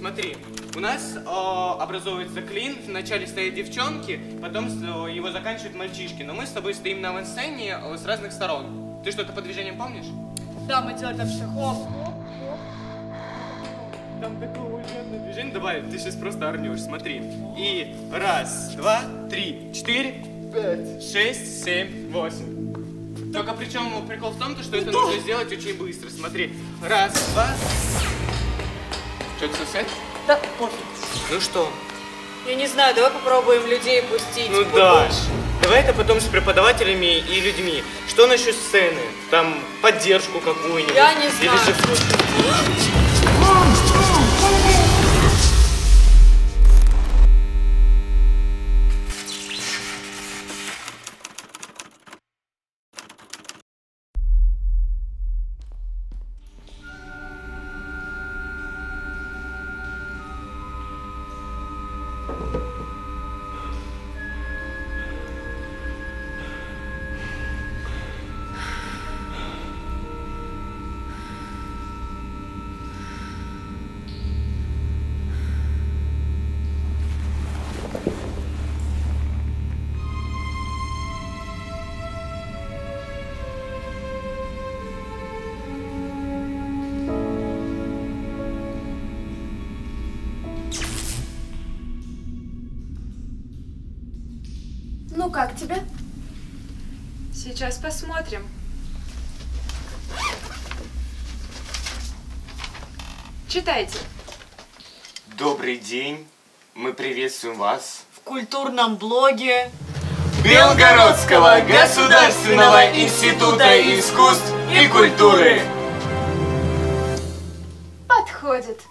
смотри, у нас образовывается клин, вначале стоят девчонки, потом его заканчивают мальчишки, но мы с тобой стоим на авансцене с разных сторон. Ты что-то по движениям помнишь? Да, мы делали там шаг. Там такое уверенное движение. Давай, ты сейчас просто орнешь, смотри. И раз, два, три, 4, 5, 6, 7, 8. Только причем прикол в том, что это нужно сделать очень быстро. Смотри. Раз, два. Что, это сосед? Да, пофиг. Ну что? Я не знаю, давай попробуем людей пустить. Ну, Даш, давай это потом с преподавателями и людьми. Что насчет сцены? Там поддержку какую-нибудь? Я не знаю. Или же... Ну как тебе? Сейчас посмотрим. Читайте. Добрый день. Мы приветствуем вас В культурном блоге Белгородского государственного института искусств и культуры. Подходит.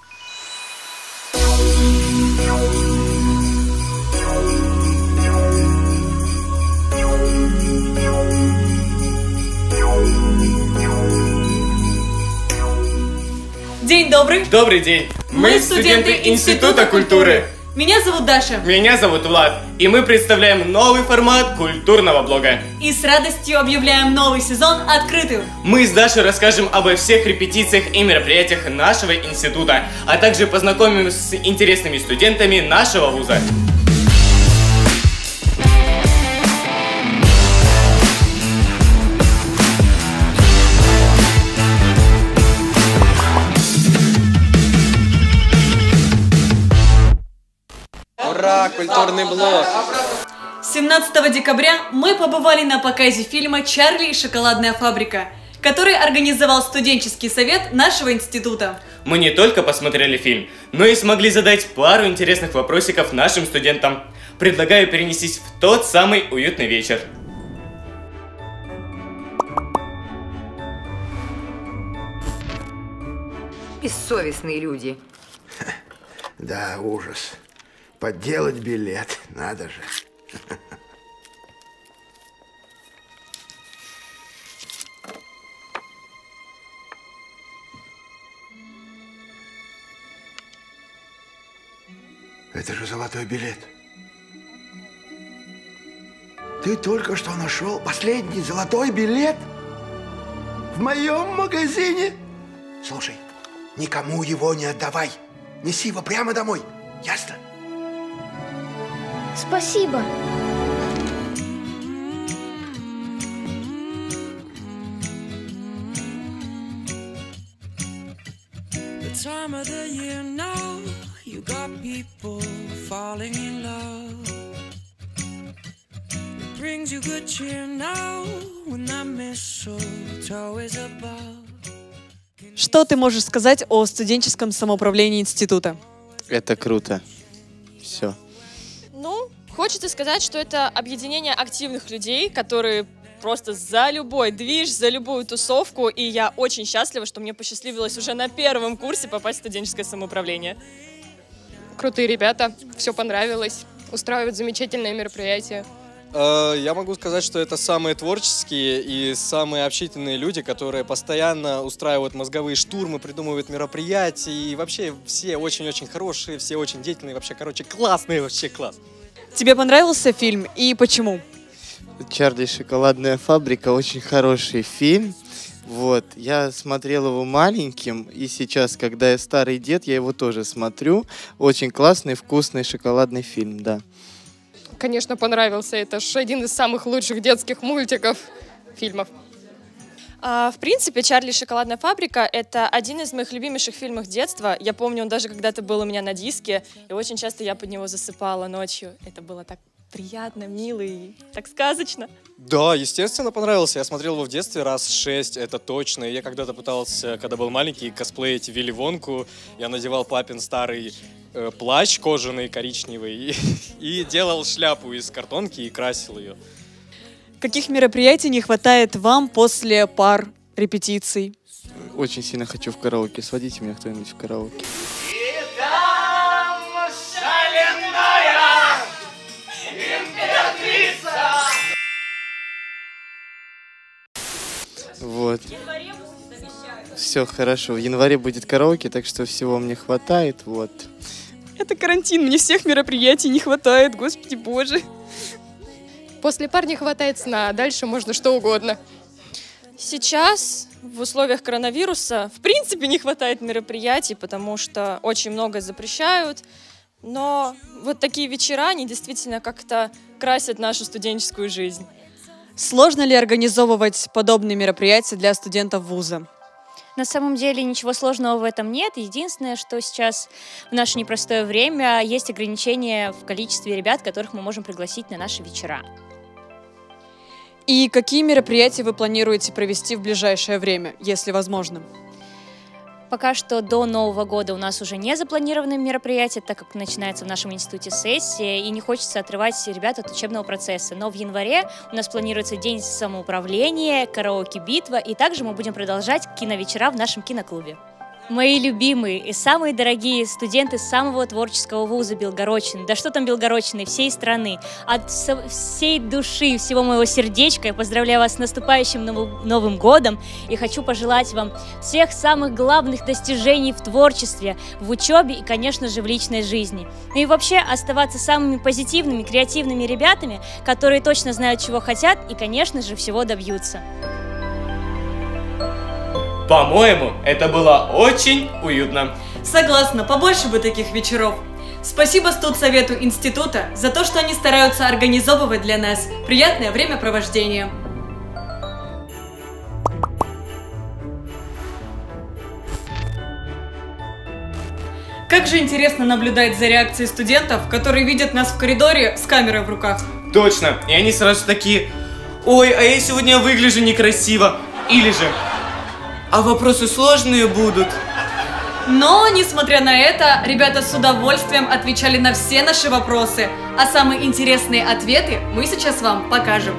День добрый. Добрый день. Мы студенты Института культуры. Меня зовут Даша. Меня зовут Влад. И мы представляем новый формат культурного блога. И с радостью объявляем новый сезон открытым. Мы с Дашей расскажем обо всех репетициях и мероприятиях нашего института, а также познакомим с интересными студентами нашего вуза. Ура, культурный блог! 17 декабря мы побывали на показе фильма «Чарли и шоколадная фабрика», который организовал студенческий совет нашего института. Мы не только посмотрели фильм, но и смогли задать пару интересных вопросиков нашим студентам. Предлагаю перенестись в тот самый уютный вечер. Бессовестные люди. Да, ужас. Подделать билет, надо же. Это же золотой билет. Ты только что нашел последний золотой билет в моем магазине? Слушай, никому его не отдавай. Неси его прямо домой. Ясно? Спасибо. Time of the year now, you got people falling in love. It brings you good cheer now when that mistletoe is above. Что ты можешь сказать о студенческом самоуправлении института? Это круто. Все. Ну, хочется сказать, что это объединение активных людей, которые просто за любой движ, за любую тусовку, и я очень счастлива, что мне посчастливилось уже на первом курсе попасть в студенческое самоуправление. Крутые ребята, все понравилось, устраивают замечательные мероприятия. Я могу сказать, что это самые творческие и самые общительные люди, которые постоянно устраивают мозговые штурмы, придумывают мероприятия. И вообще все очень-очень хорошие, все очень деятельные, вообще, короче, классные, вообще класс. Тебе понравился фильм и почему? «Чарли и шоколадная фабрика» очень хороший фильм. Вот, я смотрел его маленьким, и сейчас, когда я старый дед, я его тоже смотрю. Очень классный, вкусный, шоколадный фильм, да. Конечно, понравился. Это ж один из самых лучших детских мультиков, фильмов. В принципе, «Чарли и шоколадная фабрика» — это один из моих любимейших фильмов детства. Я помню, он даже когда-то был у меня на диске, и очень часто я под него засыпала ночью. Это было так приятно, мило и так сказочно. Да, естественно, понравился. Я смотрел его в детстве раз 6, это точно. Я когда-то пытался, когда был маленький, косплеить Вилли Вонку. Я надевал папин старый плащ кожаный, коричневый, и делал шляпу из картонки и красил ее. Каких мероприятий не хватает вам после пар репетиций? Очень сильно хочу в караоке. Сводите меня кто-нибудь в караоке. Вот. Все хорошо. В январе будет караоке, так что всего мне хватает. Вот. Это карантин, мне всех мероприятий не хватает, господи боже. После пар не хватает сна, а дальше можно что угодно. Сейчас, в условиях коронавируса, в принципе, не хватает мероприятий, потому что очень многое запрещают. Но вот такие вечера, они действительно как-то красят нашу студенческую жизнь. Сложно ли организовывать подобные мероприятия для студентов вуза? На самом деле ничего сложного в этом нет. Единственное, что сейчас в наше непростое время есть ограничения в количестве ребят, которых мы можем пригласить на наши вечера. И какие мероприятия вы планируете провести в ближайшее время, если возможно? Пока что до Нового года у нас уже не запланированы мероприятия, так как начинается в нашем институте сессия, и не хочется отрывать ребят от учебного процесса. Но в январе у нас планируется день самоуправления, караоке-битва, и также мы будем продолжать киновечера в нашем киноклубе. Мои любимые и самые дорогие студенты самого творческого вуза Белгородчины, да что там Белгородчины, всей страны, от всей души, всего моего сердечка я поздравляю вас с наступающим Новым годом и хочу пожелать вам всех самых главных достижений в творчестве, в учебе и, конечно же, в личной жизни. Ну и вообще оставаться самыми позитивными, креативными ребятами, которые точно знают, чего хотят и, конечно же, всего добьются. По-моему, это было очень уютно. Согласна, побольше бы таких вечеров. Спасибо студсовету института за то, что они стараются организовывать для нас приятное времяпровождение. Как же интересно наблюдать за реакцией студентов, которые видят нас в коридоре с камерой в руках. Точно, и они сразу такие: ой, а я сегодня выгляжу некрасиво. Или же: а вопросы сложные будут. Но, несмотря на это, ребята с удовольствием отвечали на все наши вопросы, а самые интересные ответы мы сейчас вам покажем.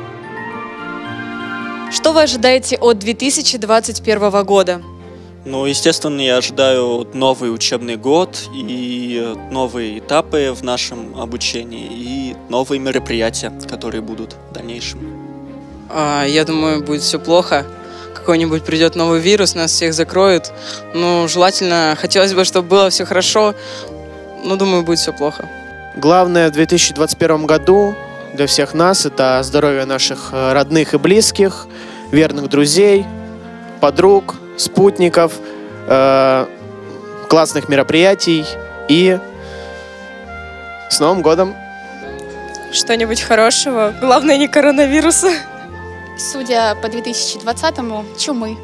Что вы ожидаете от 2021 года? Ну, естественно, я ожидаю новый учебный год и новые этапы в нашем обучении и новые мероприятия, которые будут в дальнейшем. Я думаю, будет все плохо. Какой-нибудь придет новый вирус, нас всех закроют. Ну, желательно, хотелось бы, чтобы было все хорошо, но думаю, будет все плохо. Главное в 2021 году для всех нас — это здоровье наших родных и близких, верных друзей, подруг, спутников, классных мероприятий и с Новым годом! Что-нибудь хорошего, главное не коронавируса. Судя по 2020-му, чумы.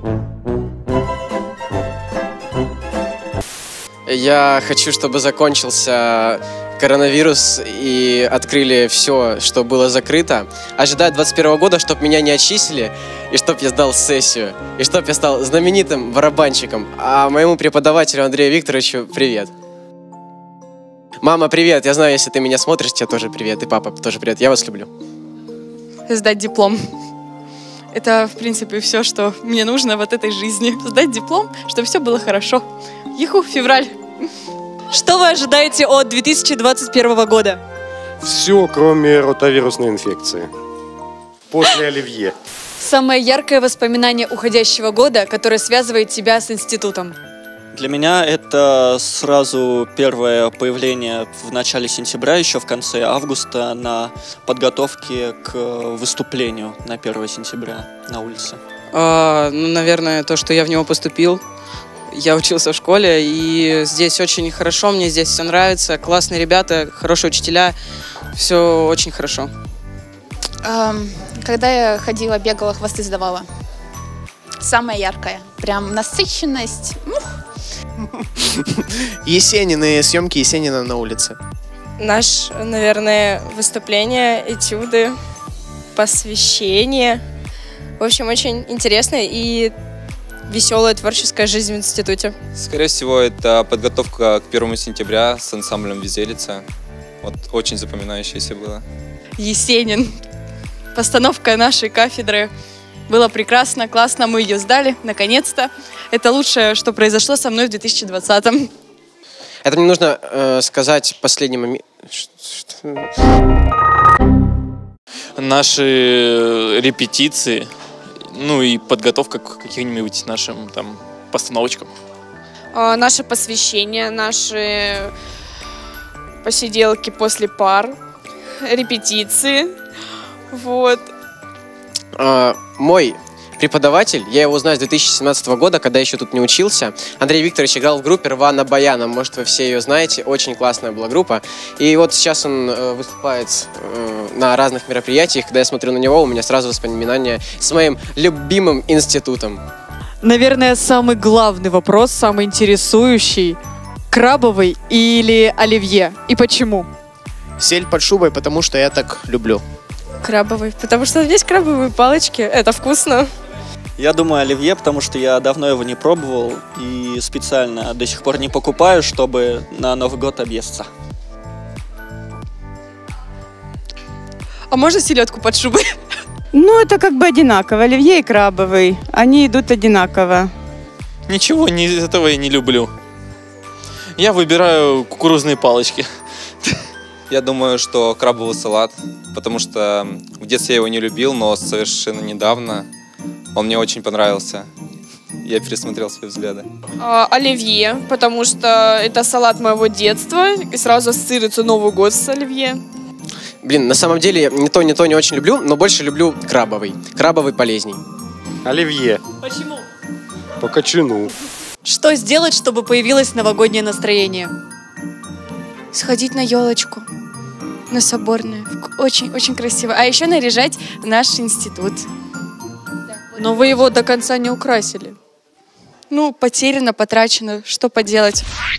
Я хочу, чтобы закончился коронавирус и открыли все, что было закрыто. Ожидаю 2021 года, чтобы меня не отчислили, и чтобы я сдал сессию, и чтобы я стал знаменитым барабанщиком. А моему преподавателю Андрею Викторовичу привет. Мама, привет. Я знаю, если ты меня смотришь, тебе тоже привет. И папа тоже привет. Я вас люблю. Сдать диплом. Это, в принципе, все, что мне нужно в этой жизни. Сдать диплом, чтобы все было хорошо. Юху, февраль. Что вы ожидаете от 2021 года? Все, кроме ротавирусной инфекции. После оливье. Самое яркое воспоминание уходящего года, которое связывает тебя с институтом? Для меня это сразу первое появление в начале сентября, еще в конце августа, на подготовке к выступлению на 1 сентября на улице. Ну, наверное, то, что я в него поступил. Я учился в школе, и здесь очень хорошо, мне здесь все нравится. Классные ребята, хорошие учителя, все очень хорошо. Когда я ходила, бегала, хвосты сдавала. Самое яркое. Прям насыщенность. Есенины, съемки Есенина на улице. Наш, наверное, выступление, этюды, посвящение. В общем, очень интересная и веселая творческая жизнь в институте. Скорее всего, это подготовка к 1 сентября с ансамблем «Визелица». Вот очень запоминающееся было. Есенин. Постановка нашей кафедры. Было прекрасно, классно, мы ее сдали, наконец-то. Это лучшее, что произошло со мной в 2020-м. Это мне нужно сказать последний момент. Наши репетиции, ну и подготовка к каким-нибудь нашим там постановочкам. Наше посвящение, наши посиделки после пар, репетиции. Вот. Мой преподаватель, я его знаю с 2017 года, когда еще тут не учился. Андрей Викторович играл в группе «Рвана Баяна». Может, вы все ее знаете. Очень классная была группа. И вот сейчас он выступает на разных мероприятиях. Когда я смотрю на него, у меня сразу воспоминания с моим любимым институтом. Наверное, самый главный вопрос, самый интересующий. Крабовый или оливье? И почему? Сель под шубой, потому что я так люблю. Крабовый, потому что здесь крабовые палочки. Это вкусно. Я думаю, оливье, потому что я давно его не пробовал и специально до сих пор не покупаю, чтобы на Новый год объесться. А можно селедку под шубой? Ну, это как бы одинаково. Оливье и крабовый. Они идут одинаково. Ничего из этого я не люблю. Я выбираю кукурузные палочки. Я думаю, что крабовый салат, потому что в детстве я его не любил, но совершенно недавно он мне очень понравился. Я пересмотрел свои взгляды. Оливье, потому что это салат моего детства, и сразу ассоциируется Новый год с оливье. Блин, на самом деле ни то не очень люблю, но больше люблю крабовый. Крабовый полезней. Оливье. Почему? По кочану. Что сделать, чтобы появилось новогоднее настроение? Сходить на елочку, на Соборную. Очень-очень красиво. А еще наряжать наш институт. Но вы его до конца не украсили. Ну, потеряно, потрачено. Что поделать?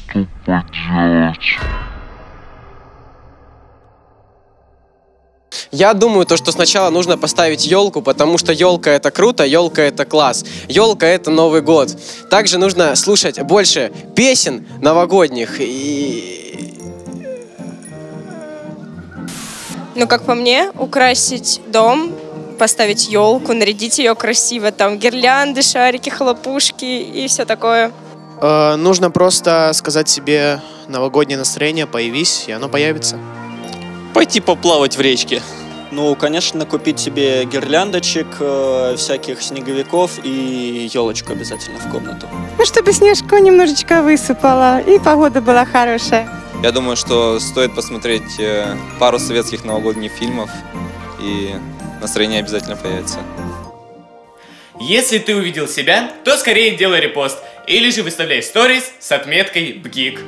Я думаю, что сначала нужно поставить елку, потому что елка это круто, елка это класс. Елка это Новый год. Также нужно слушать больше песен новогодних Ну, как по мне, украсить дом, поставить елку, нарядить ее красиво, там гирлянды, шарики, хлопушки и все такое. Нужно просто сказать себе новогоднее настроение, появись, и оно появится. Пойти поплавать в речке. Ну, конечно, купить себе гирляндочек, всяких снеговиков и елочку обязательно в комнату. Ну, чтобы снежку немножечко высыпало, и погода была хорошая. Я думаю, что стоит посмотреть пару советских новогодних фильмов, и настроение обязательно появится. Если ты увидел себя, то скорее делай репост, или же выставляй сторис с отметкой БГИК.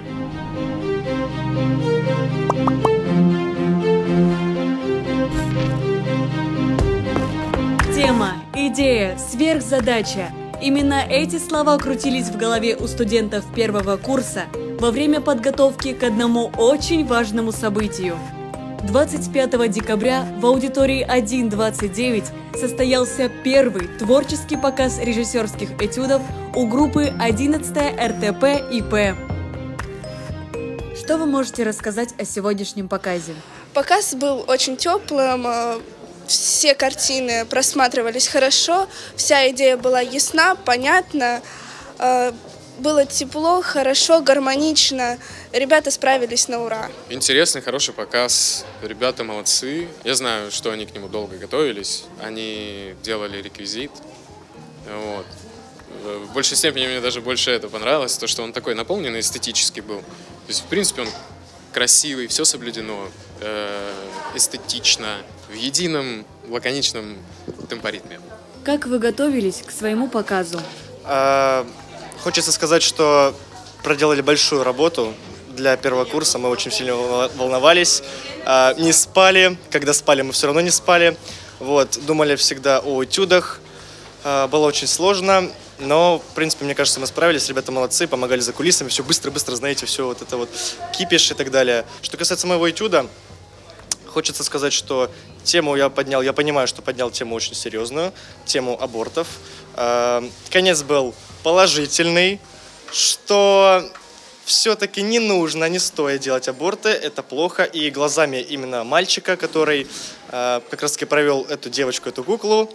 Тема, идея, сверхзадача. Именно эти слова крутились в голове у студентов первого курса во время подготовки к одному очень важному событию. 25 декабря в аудитории 129 состоялся первый творческий показ режиссерских этюдов у группы 11 РТП ИП. Что вы можете рассказать о сегодняшнем показе? Показ был очень теплым, все картины просматривались хорошо, вся идея была ясна, понятна, было тепло, хорошо, гармонично, ребята справились на ура. Интересный, хороший показ, ребята молодцы, я знаю, что они к нему долго готовились, они делали реквизит, вот. В большей степени мне даже больше это понравилось, то, что он такой наполненный, эстетический был. То есть, в принципе, он красивый, все соблюдено, эстетично, в едином лаконичном темпоритме. Как вы готовились к своему показу? Хочется сказать, что проделали большую работу для первого курса. Мы очень сильно волновались, не спали. Когда спали, мы все равно не спали. Вот, думали всегда о этюдах. Было очень сложно, но, в принципе, мне кажется, мы справились. Ребята молодцы, помогали за кулисами. Все быстро-быстро, знаете, все вот это вот кипиш и так далее. Что касается моего этюда, хочется сказать, что тему я поднял, я понимаю, что поднял тему очень серьезную, тему абортов. Конец был положительный, что все-таки не нужно, не стоит делать аборты, это плохо. И глазами именно мальчика, который как раз-таки провел эту девочку, эту куклу,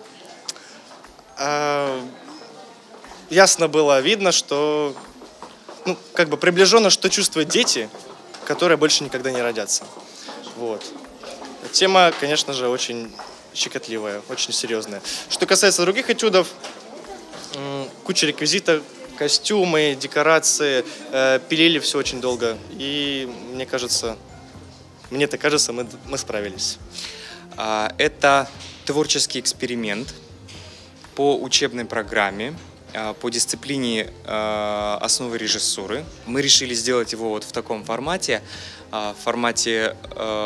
ясно было видно, что, ну, как бы приближенно, что чувствуют дети, которые больше никогда не родятся. Вот. Тема, конечно же, очень щекотливая, очень серьезная. Что касается других этюдов, куча реквизита, костюмы, декорации, пилили все очень долго. И мне кажется, мне-то кажется, мы справились. Это творческий эксперимент по учебной программе, по дисциплине основы режиссуры. Мы решили сделать его вот в таком формате, в формате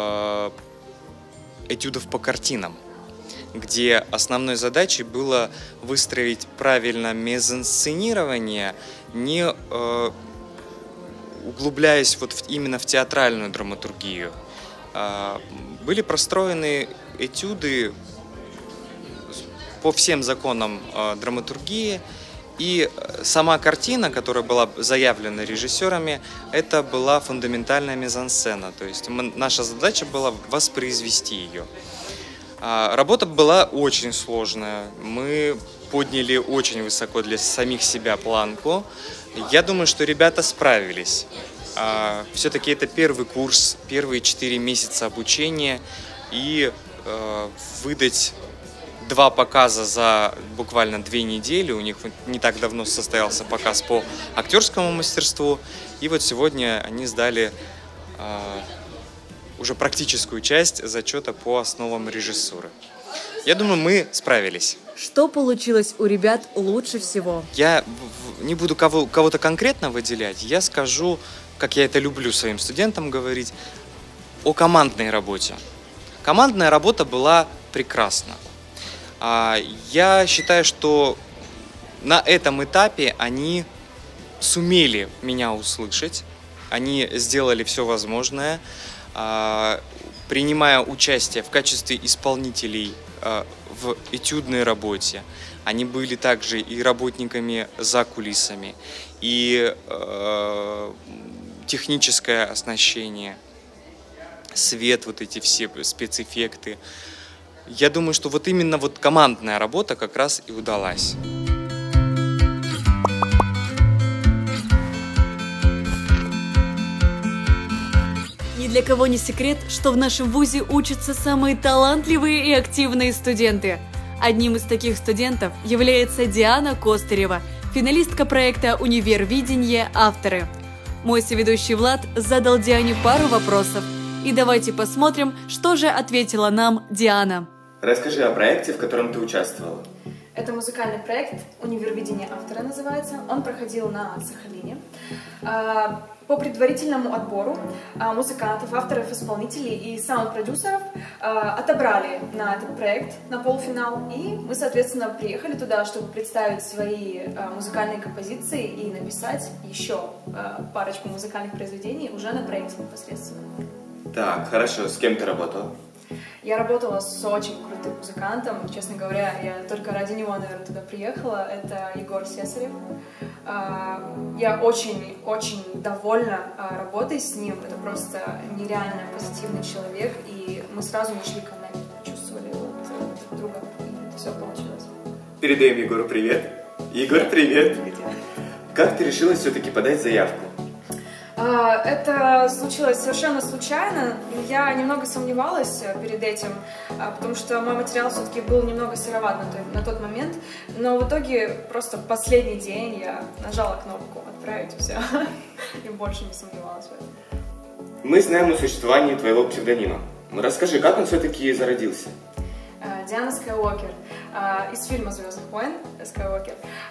этюдов по картинам, где основной задачей было выстроить правильно мезонсценирование, не углубляясь вот именно в театральную драматургию. Были простроены этюды по всем законам драматургии, и сама картина, которая была заявлена режиссерами, это была фундаментальная мизансцена, то есть наша задача была воспроизвести ее. Работа была очень сложная, мы подняли очень высоко для самих себя планку. Я думаю, что ребята справились. Все-таки это первый курс, первые 4 месяца обучения, и выдать 2 показа за буквально 2 недели. У них не так давно состоялся показ по актерскому мастерству. И вот сегодня они сдали уже практическую часть зачета по основам режиссуры. Я думаю, мы справились. Что получилось у ребят лучше всего? Я не буду кого-то конкретно выделять. Я скажу, как я это люблю своим студентам говорить, о командной работе. Командная работа была прекрасна. Я считаю, что на этом этапе они сумели меня услышать, они сделали все возможное, принимая участие в качестве исполнителей в этюдной работе. Они были также и работниками за кулисами, и техническое оснащение, свет, вот эти все спецэффекты. Я думаю, что вот именно вот командная работа как раз и удалась. Ни для кого не секрет, что в нашем вузе учатся самые талантливые и активные студенты. Одним из таких студентов является Диана Костырева, финалистка проекта «Универ Видение. Авторы». Мой соведущий Влад задал Диане пару вопросов. И давайте посмотрим, что же ответила нам Диана. Расскажи о проекте, в котором ты участвовала. Это музыкальный проект «Универ Видение. Авторы» называется. Он проходил на Сахалине. По предварительному отбору музыкантов, авторов, исполнителей и саунд-продюсеров отобрали на этот проект, на полуфинал. И мы, соответственно, приехали туда, чтобы представить свои музыкальные композиции и написать еще парочку музыкальных произведений уже на проекте непосредственно. Так, хорошо. С кем ты работала? Я работала с очень крутым музыкантом. Честно говоря, я только ради него, наверное, туда приехала. Это Егор Сесарев. Я очень довольна работой с ним. Это просто нереально позитивный человек. И мы сразу нашли коннект, почувствовали друг друга. И все получилось. Передаем Егору привет. Егор, привет. Как ты решила все-таки подать заявку? Это случилось совершенно случайно. Я немного сомневалась перед этим, потому что мой материал все-таки был немного сыроват на тот момент. Но в итоге просто в последний день я нажала кнопку «Отправить» и все. И больше не сомневалась в этом. Мы знаем о существовании твоего псевдонима. Расскажи, как он все-таки зародился? Диана Скайуокер. из фильма «Звездных войн» Скайуокер.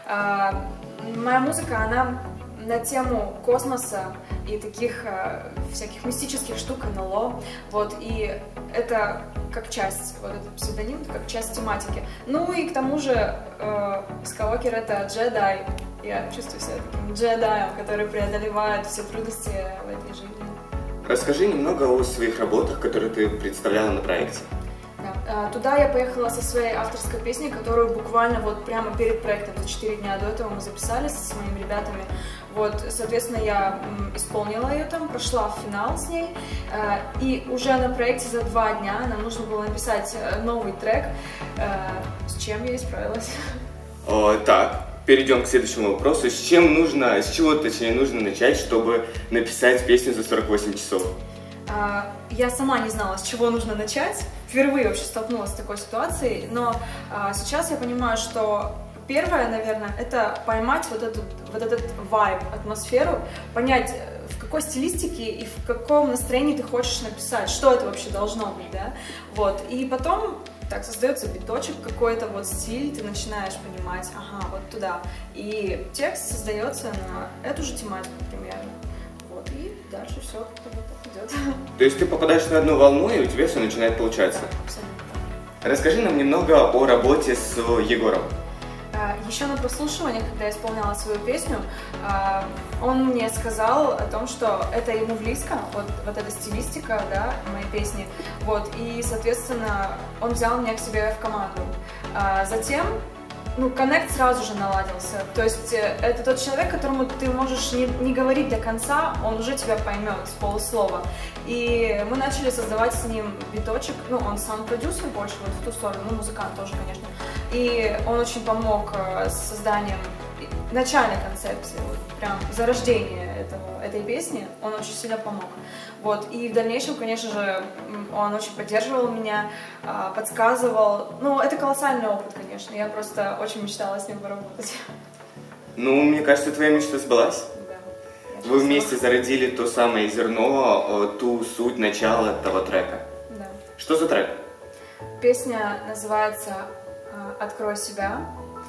Моя музыка, она на тему космоса и таких всяких мистических штук, НЛО. Вот, и это как часть, вот этот псевдоним, как часть тематики. Ну и к тому же Скайуокер — это джедай. Я чувствую себя таким джедаем, который преодолевает все трудности в этой жизни. Расскажи немного о своих работах, которые ты представляла на проекте. Да. Туда я поехала со своей авторской песней, которую буквально вот прямо перед проектом, за 4 дня до этого мы записали с моими ребятами. Вот, соответственно, я исполнила ее там, прошла в финал с ней, и уже на проекте за 2 дня нам нужно было написать новый трек, с чем я и справилась. Так, перейдем к следующему вопросу. С чего, точнее, нужно начать, чтобы написать песню за 48 часов? Я сама не знала, с чего нужно начать. Впервые вообще столкнулась с такой ситуацией, но сейчас я понимаю, что первое, наверное, это поймать вот этот вайб, атмосферу, понять, в какой стилистике и в каком настроении ты хочешь написать, что это вообще должно быть, да, вот, и потом так создается биточек какой-то, вот стиль, ты начинаешь понимать, ага, вот туда, и текст создается на эту же тематику примерно, вот, и дальше все как-то вот так идет. То есть ты попадаешь на одну волну, и у тебя все начинает получаться? Да, абсолютно. Расскажи нам немного о работе с Егором. Еще на прослушивании, когда я исполняла свою песню, он мне сказал о том, что это ему близко, вот эта стилистика, да, моей песни, вот, и, соответственно, он взял меня к себе в команду. Затем, коннект сразу же наладился, то есть это тот человек, которому ты можешь не говорить до конца, он уже тебя поймет с полуслова. И мы начали создавать с ним биточек, он саунд-продюсер больше вот в ту сторону, музыкант тоже, конечно. И он очень помог с созданием начальной концепции, вот, прям зарождения этой песни, он очень сильно помог. Вот. И в дальнейшем, конечно же, он очень поддерживал меня, подсказывал. Это колоссальный опыт, конечно, я просто очень мечтала с ним поработать. Мне кажется, твоя мечта сбылась. Да. Вы вместе зародили то самое зерно, ту суть, начало того трека. Да. Что за трек? Песня называется «Открой себя».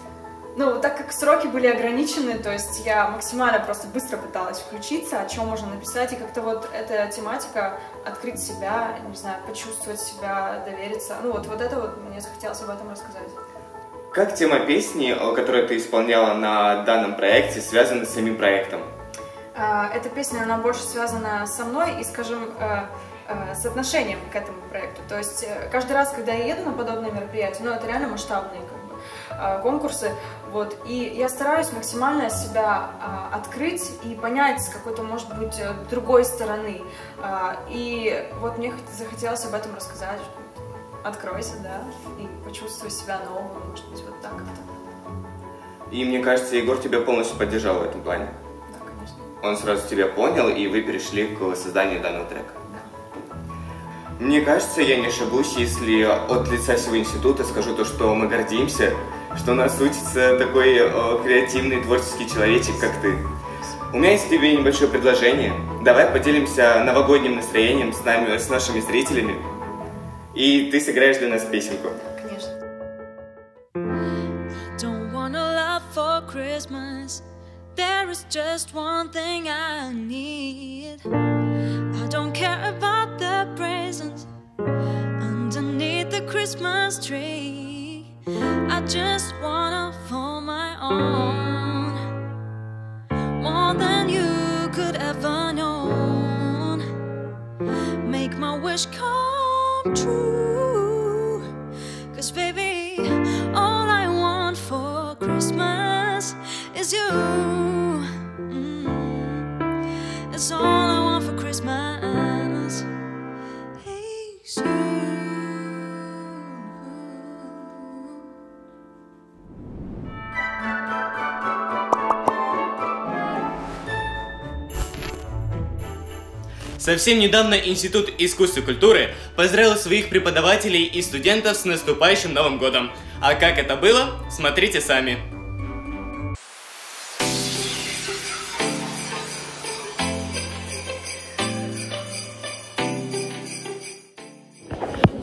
Так как сроки были ограничены, то есть я максимально просто быстро пыталась включиться, о чем можно написать, и как-то вот эта тематика открыть себя, не знаю, почувствовать себя, довериться, вот это вот мне захотелось об этом рассказать. Как тема песни, которую ты исполняла на данном проекте, связана с самим проектом? Эта песня, она больше связана со мной и, скажем, с отношением к этому проекту. То есть каждый раз, когда я еду на подобные мероприятия, это реально масштабные конкурсы, вот, и я стараюсь максимально себя открыть и понять с какой-то, может быть, другой стороны. И вот мне захотелось об этом рассказать. Откройся, да, и почувствуй себя новым, может быть, вот так как-то. И мне кажется, Егор тебя полностью поддержал в этом плане. Да, конечно. Он сразу тебя понял, и вы перешли к созданию данного трека. Да. Мне кажется, я не ошибусь, если от лица всего института скажу то, что мы гордимся, что у нас учится такой креативный, творческий человечек, как ты. У меня есть к тебе небольшое предложение. Давай поделимся новогодним настроением с нашими зрителями. И ты сыграешь для нас песенку. Конечно. Don't wanna love for Christmas. There is just one thing I need. I don't care about the presents underneath the Christmas tree. I just wanna hold my own, more than you could ever know. Make my wish come true. 'Cause baby, all I want for Christmas is you. It's all I want for Christmas is you. Совсем недавно Институт искусств и культуры поздравил своих преподавателей и студентов с наступающим Новым годом. А как это было, смотрите сами.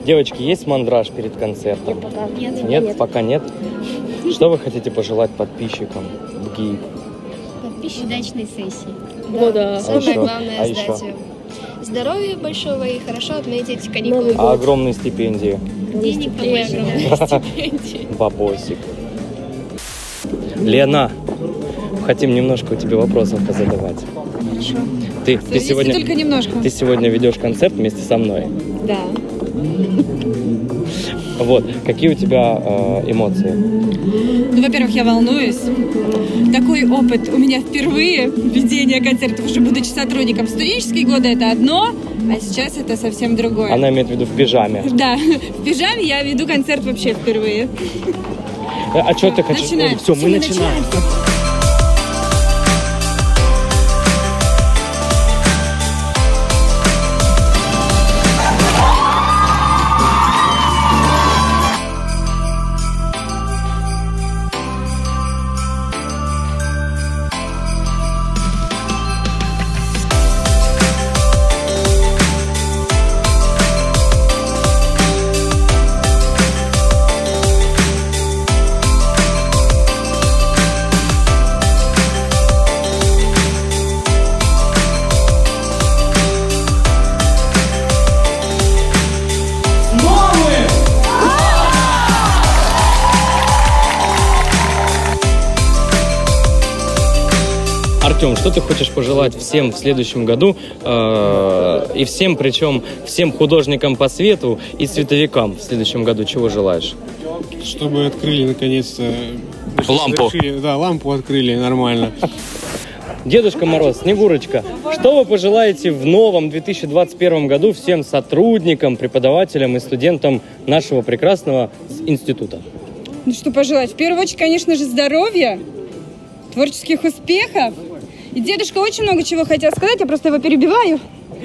Девочки, есть мандраж перед концертом? Пока нет. Нет? Пока нет. Что вы хотите пожелать подписчикам в ГИИК? Подписчик удачной сессии. О, да. Самое главное А сдать еще? ее. Здоровья большого и хорошо отметить каникулы. А огромные стипендии? Денег побольше. Огромные стипендии. Бабосик. Лена, хотим немножко у тебя вопросов позадавать. Хорошо. Ты сегодня, только немножко. ты сегодня ведешь концерт вместе со мной. Да. Вот, какие у тебя эмоции? Ну, во-первых, я волнуюсь. Такой опыт у меня впервые ведение концертов, уже будучи сотрудником. Студенческие годы это одно, а сейчас это совсем другое. Она имеет в виду в пижаме. Да, в пижаме я веду концерт вообще впервые. А что ты хочешь? Начинаем. Все, мы начинаем. Артем, что ты хочешь пожелать всем в следующем году и всем, причем всем художникам по свету и цветовикам в следующем году? Чего желаешь? Чтобы открыли наконец-то... Лампу. Да, лампу открыли нормально. Дедушка Мороз, Снегурочка, что вы пожелаете в новом 2021 году всем сотрудникам, преподавателям и студентам нашего прекрасного института? Ну что пожелать? В первую очередь, конечно же, здоровья, творческих успехов. И дедушка очень много чего хотел сказать, я просто его перебиваю.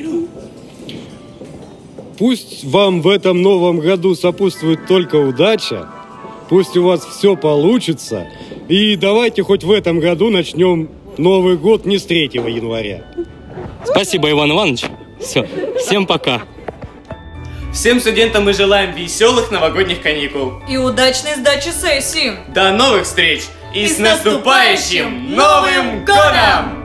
Пусть вам в этом новом году сопутствует только удача, пусть у вас все получится, и давайте хоть в этом году начнем Новый год не с 3 января. Спасибо, Иван Иванович. Все, всем пока. Всем студентам мы желаем веселых новогодних каникул. И удачной сдачи сессии. До новых встреч! И с наступающим Новым годом!